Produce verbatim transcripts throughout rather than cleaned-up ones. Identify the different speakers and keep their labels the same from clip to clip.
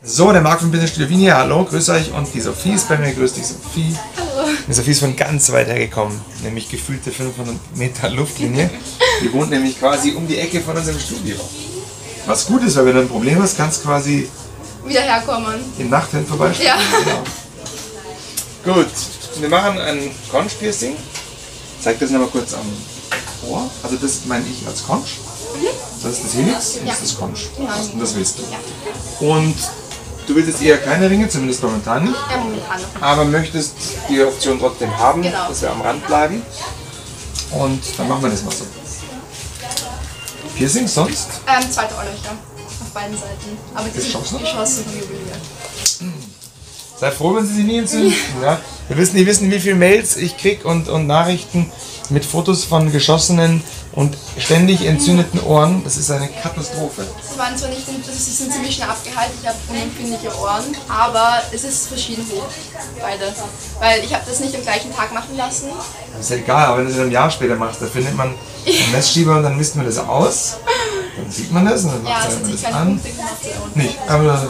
Speaker 1: So, der Marc von Business Studio Wien hier, hallo, grüß euch, und die Sophie ist bei mir, grüß dich Sophie.
Speaker 2: Hallo.
Speaker 1: Die Sophie ist von ganz weit hergekommen, nämlich gefühlte fünfhundert Meter Luftlinie. Die wohnt nämlich quasi um die Ecke von unserem Studio. Was gut ist, weil wenn du ein Problem hast, kannst du quasi
Speaker 2: wieder herkommen.
Speaker 1: Im Nachthemd vorbeischauen.
Speaker 2: Ja.
Speaker 1: Genau. Gut, wir machen ein Conch-Piercing. Ich zeig das nochmal kurz am Ohr. Also das meine ich als Conch. Mhm. Das ist das Helix und
Speaker 2: ja.
Speaker 1: das ist das Conch.
Speaker 2: Ja.
Speaker 1: Und das willst du.
Speaker 2: Ja.
Speaker 1: Und du willst jetzt eher keine Ringe, zumindest momentan nicht.
Speaker 2: Ja, momentan noch.
Speaker 1: Aber möchtest die Option trotzdem haben,
Speaker 2: genau.
Speaker 1: dass wir am Rand bleiben. Und dann machen wir das mal so. Piercing sonst?
Speaker 2: Ähm, zweite Ohrlöcher. Auf beiden Seiten. Aber die
Speaker 1: geschossen?
Speaker 2: sind geschossen und jubiliert.
Speaker 1: Sei froh, wenn sie sich nie entzünden. Ja. Wir wissen nicht, wissen, wie viele Mails ich kriege und, und Nachrichten mit Fotos von geschossenen und ständig entzündeten Ohren. Das ist eine Katastrophe.
Speaker 2: Sie waren zwar nicht, also sie sind ziemlich schnell abgeheilt, ich habe unempfindliche Ohren, aber es ist verschieden hoch, beide. Weil ich habe das nicht am gleichen Tag machen lassen.
Speaker 1: Das ist ja egal, aber wenn du es in einem Jahr später machst, da findet man einen Messschieber und dann misst man das aus. Dann sieht man das und dann
Speaker 2: ja,
Speaker 1: macht man das
Speaker 2: keine
Speaker 1: an.
Speaker 2: Punkte gemacht,
Speaker 1: Nicht, aber...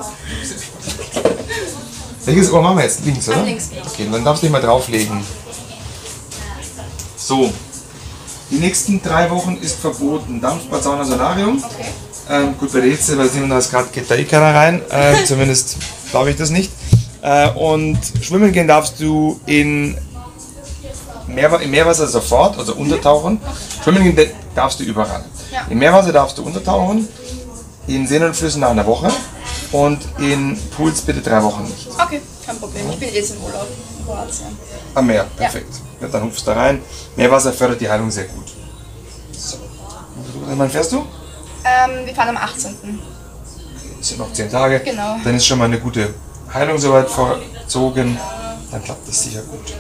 Speaker 1: Welches Ohr machen wir jetzt? Links, oder?
Speaker 2: Links, genau.
Speaker 1: Okay, dann darfst du dich mal drauflegen. So. Die nächsten drei Wochen ist verboten. Dampfbad, Sauna, Solarium.
Speaker 2: Okay.
Speaker 1: Ähm, gut, bei der Hitze, bei siebenunddreißig Grad geht da eh keiner rein. Äh, zumindest glaube ich das nicht. Äh, und schwimmen gehen darfst du in Meerwa im Meerwasser sofort, also untertauchen. Schwimmen gehen darfst du überall.
Speaker 2: Ja.
Speaker 1: Im Meerwasser darfst du untertauchen. In Seen und Flüssen nach einer Woche. Und in Pools bitte drei Wochen nicht.
Speaker 2: Okay, kein Problem. Ich bin jetzt im Urlaub in Kroatien.
Speaker 1: Am Meer, perfekt. Ja. Dann hupfst du da rein. Meerwasser fördert die Heilung sehr gut. So. Wann fährst du?
Speaker 2: Ähm, wir fahren am achtzehnten
Speaker 1: Das sind noch zehn Tage.
Speaker 2: Genau.
Speaker 1: Dann ist schon mal eine gute Heilung soweit vollzogen. Dann klappt das sicher gut.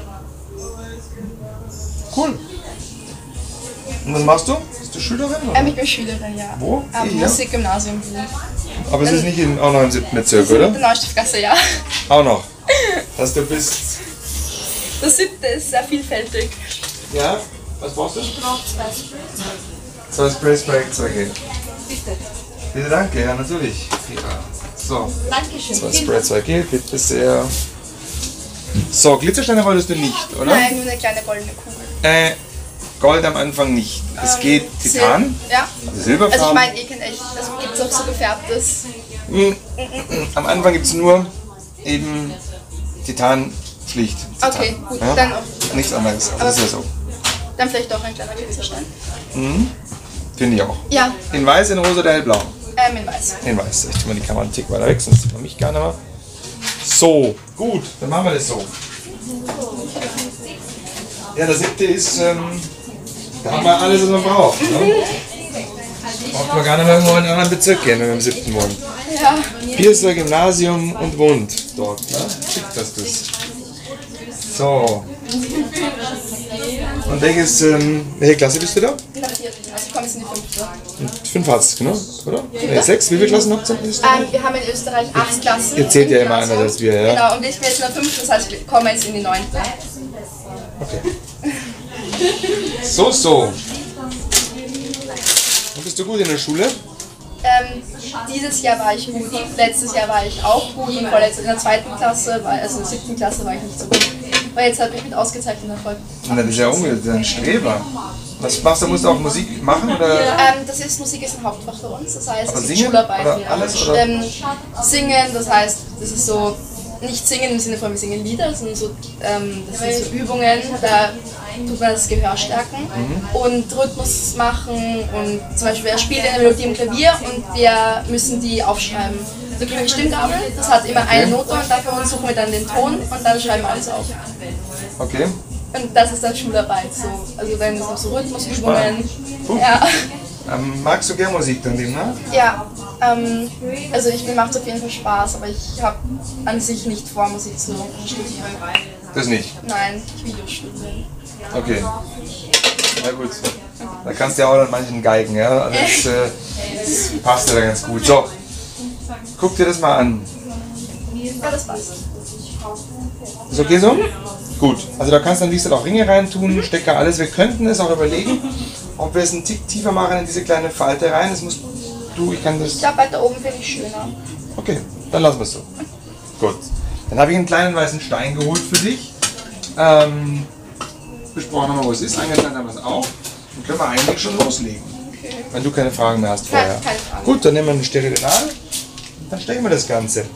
Speaker 1: Cool. Und was machst du? Bist du Schülerin? Oder?
Speaker 2: Ähm, ich bin Schülerin, ja.
Speaker 1: Wo?
Speaker 2: Am
Speaker 1: Hier?
Speaker 2: Musikgymnasium.
Speaker 1: Aber es ist nicht in, auch noch im siebten Bezirk, oder?
Speaker 2: In der Neustiftgasse, ja.
Speaker 1: Auch noch. Dass du bist.
Speaker 2: Das siebte ist sehr vielfältig.
Speaker 1: Ja? Was brauchst du?
Speaker 2: Ich brauche zwei Sprays.
Speaker 1: Zwei Sprays bei zwei Gel.
Speaker 2: Bitte.
Speaker 1: Bitte, danke, ja, natürlich. Ja. So.
Speaker 2: Dankeschön.
Speaker 1: Zwei Spray, zwei Gel, bitte sehr. So, Glitzersteine wolltest du nicht, oder?
Speaker 2: Nein, nur eine kleine goldene Kugel.
Speaker 1: Äh, Gold am Anfang nicht. Es
Speaker 2: Ähm,
Speaker 1: geht Titan,
Speaker 2: Sil ja.
Speaker 1: also Silberfarben.
Speaker 2: Also ich meine, eh kein echt. Also gibt es auch so gefärbtes.
Speaker 1: Mhm. Am Anfang gibt es nur eben Titan schlicht. Titan.
Speaker 2: Okay, gut,
Speaker 1: Ja?
Speaker 2: dann auch.
Speaker 1: Nichts anderes. Also
Speaker 2: Aber
Speaker 1: ist ja so.
Speaker 2: Dann vielleicht doch ein kleiner Glitzerstein.
Speaker 1: Mhm. Finde ich auch.
Speaker 2: Ja,
Speaker 1: In weiß, in rosa oder hellblau?
Speaker 2: ähm, in weiß.
Speaker 1: In weiß. Ich tue mal die Kamera einen Tick weiter weg, sonst sieht man mich gar nicht mehr. So, gut, dann machen wir das so. Ja, der siebte ist, ähm, da haben wir alles, was man braucht. Ne? Braucht man gar nicht mehr irgendwo in einen anderen Bezirk gehen, wenn wir im siebten wohnen.
Speaker 2: Ja.
Speaker 1: Piercer, Gymnasium und wohnt dort. Ne? Schick das das. So. Und welches, ähm, welche Klasse bist du da?
Speaker 2: In der vierten. Also ich komme jetzt in die fünfte.
Speaker 1: Fünf hast du, genau, oder? Nee, sechs. Wie viele Klassen habt ihr?
Speaker 2: Ähm, wir haben in Österreich acht Klassen.
Speaker 1: Ihr zählt ja immer
Speaker 2: Gymnasium.
Speaker 1: anders als wir, ja?
Speaker 2: Genau, und ich bin jetzt in der fünften, das heißt, ich komme jetzt in die neunte.
Speaker 1: Okay. So, so. Und bist du gut in der Schule?
Speaker 2: Ähm, dieses Jahr war ich gut, letztes Jahr war ich auch gut und vorletztes in der zweiten Klasse, war, also in der siebten Klasse war ich nicht so gut. Aber jetzt habe ich mit ausgezeichneter Erfolg.
Speaker 1: Und das ist ja umgekehrt, das ist ein Streber. Was machst du? Musst du auch Musik machen? Oder?
Speaker 2: Ähm, das ist, Musik ist ein Hauptfach für uns, das heißt,
Speaker 1: Aber
Speaker 2: es ist
Speaker 1: singen
Speaker 2: Schularbeit.
Speaker 1: oder
Speaker 2: Ja.
Speaker 1: alles, oder?
Speaker 2: Ähm, singen, das heißt, das ist so, nicht singen im Sinne von wir singen Lieder, sondern so, ähm, das sind so Übungen, da tut man das Gehör stärken
Speaker 1: Mhm.
Speaker 2: und Rhythmus machen und zum Beispiel er spielt eine Melodie im Klavier und wir müssen die aufschreiben. Wir kriegen eine Stimmgabel, das hat immer eine Note und dafür suchen wir dann den Ton und dann schreiben wir alles auf.
Speaker 1: Okay.
Speaker 2: Und das ist dann Schularbeit so. Also dann ist noch so Rhythmusübungen.
Speaker 1: Cool.
Speaker 2: Ja.
Speaker 1: Ähm, magst du gerne Musik dann demnach?
Speaker 2: Ja, ähm, also ich, mir macht es auf jeden Fall Spaß, aber ich habe an sich nicht vor, Musik zu studieren.
Speaker 1: Das nicht.
Speaker 2: Nein, ich will studieren.
Speaker 1: Okay. Na gut. Da kannst du ja auch an manchen geigen, ja? Also das, äh, das passt ja da ganz gut. So, guck dir das mal an.
Speaker 2: Ja, das passt.
Speaker 1: Ist okay so? Gut. Also da kannst du dann wie gesagt auch Ringe reintun, Stecker, alles. Wir könnten es auch überlegen, ob wir es einen Tick tiefer machen in diese kleine Falte rein. Das musst du, ich kann das...
Speaker 2: Ich glaube, weiter oben finde ich schöner.
Speaker 1: Okay. Okay, dann lassen wir es so. Gut. Dann habe ich einen kleinen weißen Stein geholt für dich. Ähm, besprochen haben wir, wo es ist. Eingeteilt haben wir es auch. Dann können wir eigentlich schon loslegen. Okay. Wenn du keine Fragen mehr hast vorher.
Speaker 2: Keine Frage.
Speaker 1: Gut, dann nehmen wir eine Sterilnadel. Dann stecken wir das Ganze.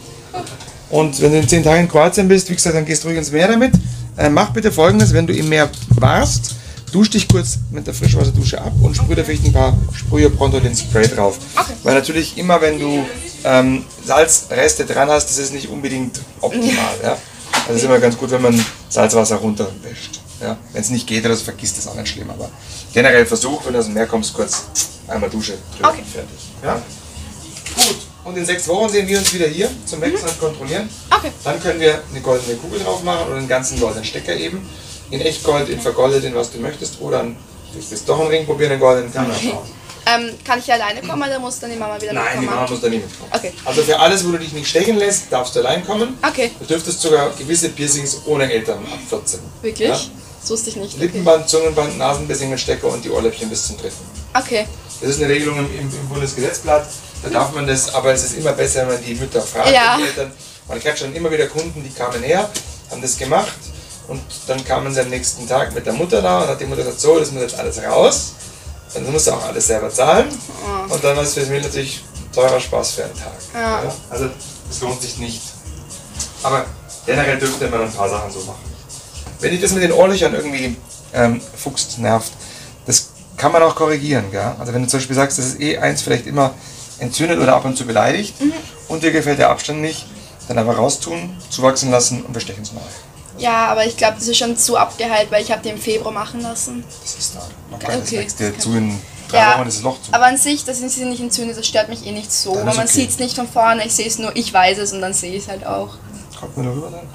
Speaker 1: Und wenn du in zehn Tagen in Kroatien bist, wie gesagt, dann gehst du ruhig ins Meer damit. Äh, mach bitte Folgendes, wenn du im Meer warst, dusch dich kurz mit der Frischwasserdusche ab und sprüh da vielleicht ein paar Sprühe Bronzolin Spray drauf.
Speaker 2: Okay.
Speaker 1: Weil natürlich immer, wenn du ähm, Salzreste dran hast, das ist nicht unbedingt optimal. Ja? Also es ist immer ganz gut, wenn man Salzwasser runterwäscht. Ja? Wenn es nicht geht, oder so, vergisst das auch nicht schlimm. Aber generell versuch, wenn du aus dem Meer kommst, kurz einmal Dusche drüber.
Speaker 2: Okay.
Speaker 1: Fertig. Ja? Gut. Und in sechs Wochen sehen wir uns wieder hier zum Wechseln und Kontrollieren.
Speaker 2: Okay.
Speaker 1: Dann können wir eine goldene Kugel drauf machen oder einen ganzen goldenen Stecker eben. In Echtgold, in vergoldet, in was du möchtest. Oder ein, du willst doch einen Ring probieren, einen goldenen, kann man schauen.
Speaker 2: Ähm, kann ich alleine kommen oder muss dann die Mama wieder
Speaker 1: Nein,
Speaker 2: mitkommen?
Speaker 1: die Mama muss da nicht mitkommen.
Speaker 2: Okay.
Speaker 1: Also für alles, wo du dich nicht stechen lässt, darfst du allein kommen.
Speaker 2: Okay.
Speaker 1: Du dürftest sogar gewisse Piercings ohne Eltern ab vierzehn.
Speaker 2: Wirklich?
Speaker 1: Ja?
Speaker 2: Das wusste ich nicht.
Speaker 1: Lippenband, Zungenband, Nasenpiercing mit Stecker und die Ohrläppchen bis zum dritten.
Speaker 2: Okay.
Speaker 1: Das ist eine Regelung im, im, im Bundesgesetzblatt. Da darf man das, aber es ist immer besser, wenn man die Mütter fragt,
Speaker 2: Ja.
Speaker 1: die Eltern. Man kennt schon immer wieder Kunden, die kamen her, haben das gemacht und dann kamen sie am nächsten Tag mit der Mutter da und hat die Mutter gesagt, so, das muss jetzt alles raus. Dann musst du auch alles selber zahlen
Speaker 2: Oh.
Speaker 1: und dann war es für das Mädel natürlich teurer Spaß für einen Tag.
Speaker 2: Ja.
Speaker 1: Ja? Also das lohnt sich nicht. Aber generell dürfte man ein paar Sachen so machen. Wenn dich das mit den Ohrlöchern irgendwie ähm, fuchst, nervt, das kann man auch korrigieren. Gell? Also wenn du zum Beispiel sagst, das ist eh eins vielleicht immer entzündet oder ab und zu beleidigt mhm. und dir gefällt der Abstand nicht, dann einfach raustun, zuwachsen lassen und wir stechen es neu.
Speaker 2: Ja, aber ich glaube, das ist schon zu abgeheilt, weil ich habe die im Februar machen lassen.
Speaker 1: Das ist da. Noch
Speaker 2: Okay,
Speaker 1: das wächst dir
Speaker 2: das
Speaker 1: zu in drei
Speaker 2: Ja,
Speaker 1: Wochen ist das Loch zu.
Speaker 2: aber an sich, dass sie nicht entzündet, das stört mich eh nicht so.
Speaker 1: Dann
Speaker 2: Weil
Speaker 1: ist
Speaker 2: man
Speaker 1: okay.
Speaker 2: sieht es nicht von vorne, ich sehe es nur, ich weiß es und dann sehe ich es halt auch.
Speaker 1: Kommt mir da rüber dann?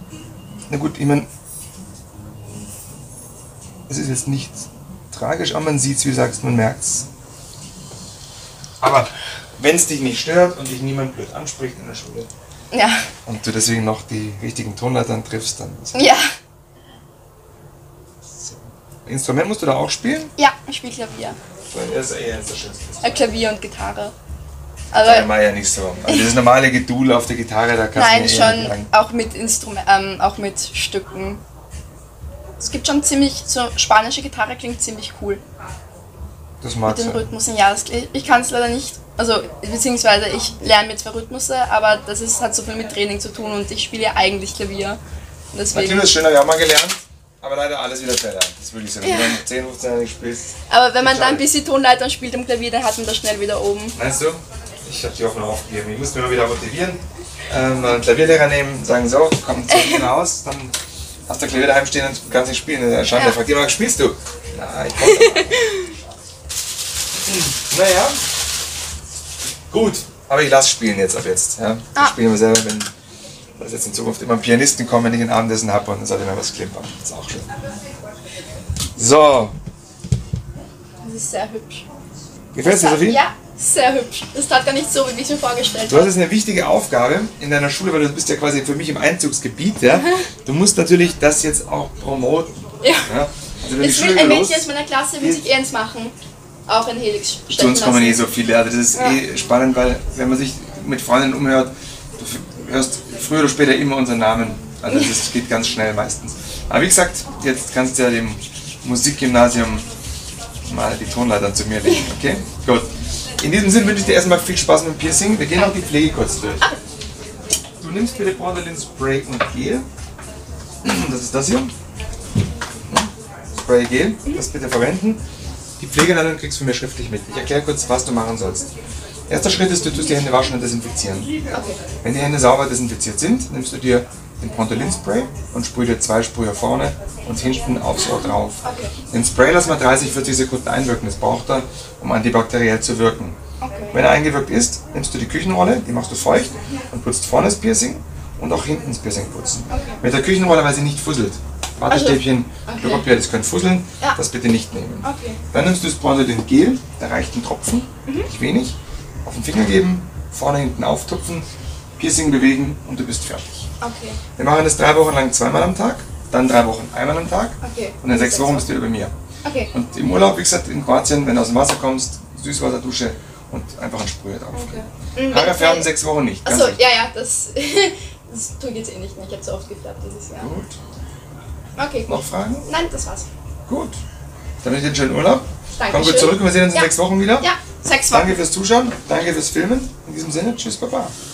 Speaker 1: Na gut, ich meine, es ist jetzt nicht tragisch, aber man sieht es, wie du sagst, man merkt es. Aber wenn es dich nicht stört und dich niemand blöd anspricht in der Schule
Speaker 2: Ja.
Speaker 1: und du deswegen noch die richtigen Tonleitern triffst, dann ist
Speaker 2: Ja.
Speaker 1: so. Instrument musst du da auch spielen?
Speaker 2: Ja, ich spiele Klavier.
Speaker 1: Das ist eher das Schönste.
Speaker 2: Äh, Klavier und Gitarre.
Speaker 1: Ja,
Speaker 2: Aber
Speaker 1: war ja nicht so. Also das normale Gedudel auf der Gitarre, da kannst
Speaker 2: nein,
Speaker 1: du mir eher
Speaker 2: schon
Speaker 1: sagen.
Speaker 2: auch mit Instrument, ähm, auch mit Stücken. Es gibt schon ziemlich, so spanische Gitarre klingt ziemlich cool.
Speaker 1: Das mag
Speaker 2: Mit den
Speaker 1: sein.
Speaker 2: Rhythmusen, ja, das, ich kann es leider nicht. Also, beziehungsweise ich lerne mir zwar Rhythmusse, aber das ist, hat so viel mit Training zu tun und ich spiele ja eigentlich Klavier. Und deswegen,
Speaker 1: Natürlich, das schön habe ich auch mal gelernt, aber leider alles wieder verlernt. Das würde ich sagen.
Speaker 2: Ja.
Speaker 1: Wenn du zehn, fünfzehn Jahre nicht spielst.
Speaker 2: aber wenn man dann
Speaker 1: Schade.
Speaker 2: ein bisschen Tonleitern spielt im Klavier, dann hat man das schnell wieder oben.
Speaker 1: Meinst du? Ich habe die Hoffnung aufgegeben. Ich musste mich mal wieder motivieren. Ähm, einen Klavierlehrer nehmen, sagen so, komm zu mir raus, dann hast du Klavier daheim stehen und kannst nicht spielen. Der Schande,
Speaker 2: Ja.
Speaker 1: fragt immer, spielst du? Na, ich komm da mal. Naja. Gut, aber ich lasse spielen jetzt ab jetzt. Ja? Ich
Speaker 2: Ah.
Speaker 1: spiele immer selber, wenn dass jetzt in Zukunft immer Pianisten kommen, wenn ich ein Abendessen habe und dann sollte immer was klimpern. Das ist auch schön. So,
Speaker 2: Das ist sehr hübsch.
Speaker 1: gefällt dir, Sophie?
Speaker 2: Ja, sehr hübsch. Das tat gar nicht so, wie ich es mir vorgestellt
Speaker 1: Du hast
Speaker 2: habe.
Speaker 1: jetzt eine wichtige Aufgabe in deiner Schule, weil du bist ja quasi für mich im Einzugsgebiet. Ja? Du musst natürlich das jetzt auch promoten.
Speaker 2: Ja.
Speaker 1: Ja? Also wenn die
Speaker 2: Es
Speaker 1: Schule
Speaker 2: will, ein
Speaker 1: los,
Speaker 2: Mädchen aus meiner Klasse will sich ernst machen. Auch in Helix
Speaker 1: zu
Speaker 2: stecken
Speaker 1: uns kommen eh
Speaker 2: lassen.
Speaker 1: so viele. Also das ist
Speaker 2: Ja.
Speaker 1: eh spannend, weil wenn man sich mit Freunden umhört, du f- hörst früher oder später immer unseren Namen. Also das geht ganz schnell meistens. Aber wie gesagt, jetzt kannst du ja dem Musikgymnasium mal die Tonleitern zu mir legen, okay? Gut. In diesem Sinne wünsche ich dir erstmal viel Spaß mit dem Piercing. Wir gehen auch die Pflege kurz durch. Du nimmst bitte Bronzolin Spray und Gel. Das ist das hier. Spray Gel, das bitte verwenden. Die Pflegeleitung kriegst du von mir schriftlich mit. Ich erkläre kurz, was du machen sollst. Erster Schritt ist, du tust die Hände waschen und desinfizieren. Wenn die Hände sauber desinfiziert sind, nimmst du dir den Bronzolin Spray und sprüh dir zwei Sprüher vorne und hinten aufs Ohr drauf.
Speaker 2: Okay.
Speaker 1: Den Spray lassen wir dreißig, vierzig Sekunden einwirken. Das braucht er, um antibakteriell zu wirken.
Speaker 2: Okay.
Speaker 1: Wenn er eingewirkt ist, nimmst du die Küchenrolle, die machst du feucht und putzt vorne das Piercing und auch hinten das Piercing putzen.
Speaker 2: Okay.
Speaker 1: Mit der Küchenrolle, weil sie nicht fusselt. Wattestäbchen,
Speaker 2: Okay.
Speaker 1: Klopapier, das können fusseln,
Speaker 2: Ja.
Speaker 1: das bitte nicht nehmen.
Speaker 2: Okay.
Speaker 1: Dann nimmst du das Bronzolin Gel, da reicht ein Tropfen, nicht wenig, auf den Finger geben, vorne hinten auftupfen, Piercing bewegen und du bist fertig.
Speaker 2: Okay.
Speaker 1: Wir machen das drei Wochen lang zweimal am Tag, dann drei Wochen einmal am Tag
Speaker 2: Okay.
Speaker 1: und in sechs Wochen bist du über mir.
Speaker 2: Okay.
Speaker 1: Und im Urlaub, wie gesagt, in Kroatien, wenn du aus dem Wasser kommst, Süßwasserdusche und einfach einen Sprüher drauf.
Speaker 2: Okay.
Speaker 1: Haare färben sechs Wochen nicht.
Speaker 2: Achso, ja, ja, das, das tue ich jetzt eh nicht mehr. Ich habe so oft gefärbt dieses Jahr.
Speaker 1: Gut.
Speaker 2: Okay, gut.
Speaker 1: Noch Fragen?
Speaker 2: Nein, das war's.
Speaker 1: Gut. Dann wünsche ich dir einen schönen Urlaub.
Speaker 2: Dankeschön.
Speaker 1: Komm gut zurück und wir sehen uns in
Speaker 2: Ja.
Speaker 1: sechs Wochen wieder.
Speaker 2: Ja, sechs Wochen.
Speaker 1: Danke fürs Zuschauen, danke fürs Filmen. In diesem Sinne, tschüss, Baba.